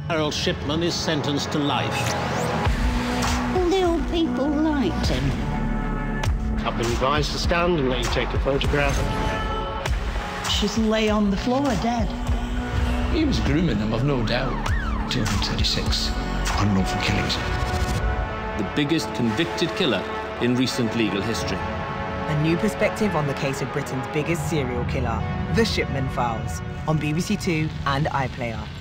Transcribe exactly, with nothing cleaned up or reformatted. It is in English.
Harold Shipman is sentenced to life. All the old people liked him. I've been advised to stand and let you take a photograph. She's lay on the floor dead. He was grooming them, I've no doubt. two hundred thirty-six unlawful killings. The biggest convicted killer in recent legal history. A new perspective on the case of Britain's biggest serial killer, The Shipman Files, on B B C Two and iPlayer.